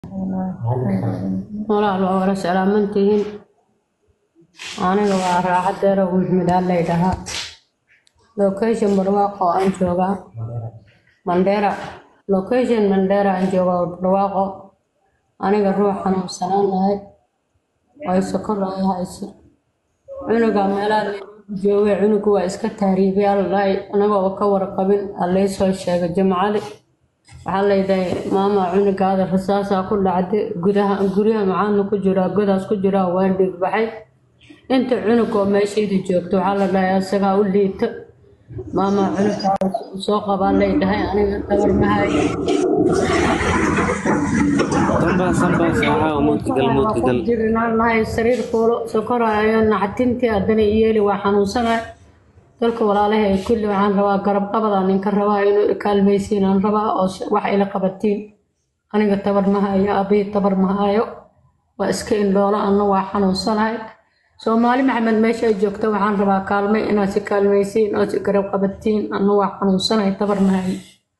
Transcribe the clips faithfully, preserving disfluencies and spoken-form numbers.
walaal waa wala salaamantihiin aniga waa raaxad dheer oo midaan leedahay location barwaaqo aan joogaa Mandera location Mandera aan joogaa barwaaqo aniga ruux xanuunsanaan lahay way sokor ay hayso cunuga meelaha joogay cunugu waa iska taariibay allahay anaga oo ka warqabin allay soo sheegay jamacada waxaa leedahay maama cunugaada rasaasa ku dhacday gudaha guriga macaan ku jira godaas ku jira waa dhig baxay inta cunug oo meesheeda joogto waxaa la dhahay asaga u liita maama cunugaada soo qabaa leedahay aniga tabar mahay samba samba saxa umud gal mud gal jirnaa lahay sariir fuulo sokor ayaan naxtintii adana yeeli waa xanuunsanay dalka walaalahay kulli waxaan rabaa garab qabada ninka rabaa inuu kaalmaysiin aan rabaa oo wax ila qabatiin aniga tabar ma hayo abi tabar ma hayo waa iska indhoola anna waa xanuunsanahay Soomaali Maxamed meesha ay joogto waxaan rabaa kaalmay inaad si kaalmaysiin oo si garab qabatiin anna waa xanuunsanahay tabar ma hayo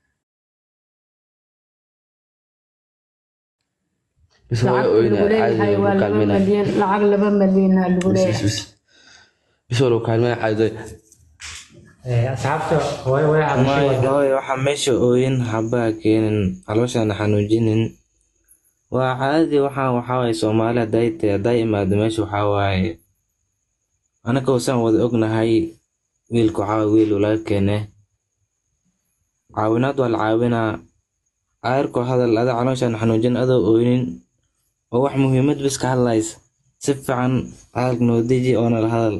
lacag laba malyan lagu leeyahay bisoo kaalmay caado asxaabta way way hooy waxa meesha ooyin haba keenin calooshan xanuujinin waa caadi waxa waxa way Soomaaliya dayta daymaad meesha waxa way anaka oo wada ognahay wiilku waxa wiil walaalkeena caawinaad wal caawina ayrko hadal ada calooshan xanuujin ado ooyin oo wax muhiimad bis ka hadlays si fiican aad noodiji oo nala hadal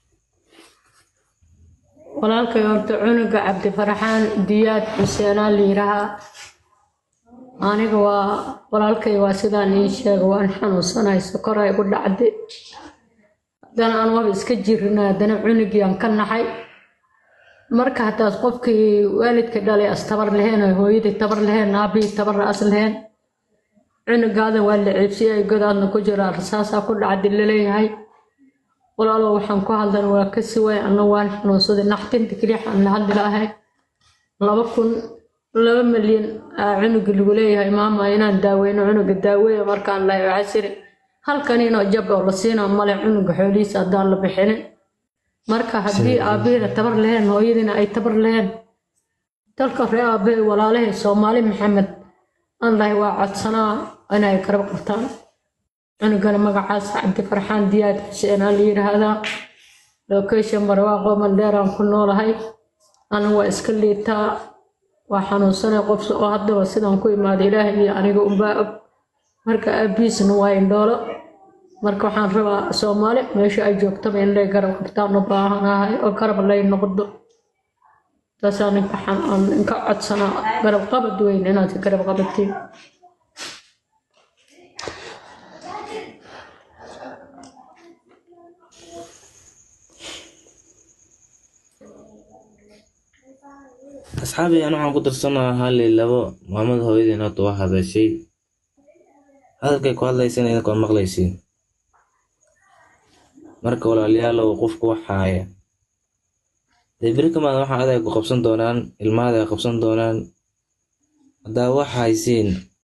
walaalkay horta cunuga Cabdi Farxaan Diyaad Xuseen Liiraha aniga waa walaalkay waa sidaan ii sheegay waan xanuunsanahay sokor ay ku dhacday dan aan wax iska jirnaa dan cunugii aan ka naxay marka hadaas qofkii waalidka dhalay astabar leheen hooyadii tabar leheen aabi tabar as leheen cunugaada waa la ciibsiyay godaadna ku jira rasaasa ku dhacday leeyahay walaalo waxaan ku hadlan waa ka siway anna waan xanuunsaday naxtinta kaliya aan la hadli lahay laba kun laba malyan cunuga lagu leeyahay maama inaan daaweyno cunuga daaweeyo markaan la casiri halkan inoo jab oo la siina male cunuga xoolihiisa hadaan la bixin marka hadii aabeeda tabar leheen hooyadina ay tabar leheen dalka reer aabay walaalahay Soomaali Maxamed Allah waa codsanaa inay karab qabtaan cunugana magacaas Cabdi Farxaan Diyaad Xuseen Liiraha location barwaaqo Mandera ku noolahay ana waa iska liitaa waa xanuunsanay qof oo hadda sidaan ku imaaday Ilaahay aniga u baa marka abiisna waa indhoolo marka waxaan rabaa Soomaali meesha ay joogto in la garab qabtaan u baahanahay oo garab lay noqdo taasaan ka xan ka codsanaa garab qabad weyn inaad garab qabatiin asxaabi ana waxaan ku darsanaa hal labo maamad hooyadeena oo hadashay hadalkay ku hadlaysan inay ku maqlaysiin marka walaalayaal oo qofku waxaaya deebrika ma waxa aday ku qabsan doonaan ilmaada qabsan doonaan hadaa wax haysiin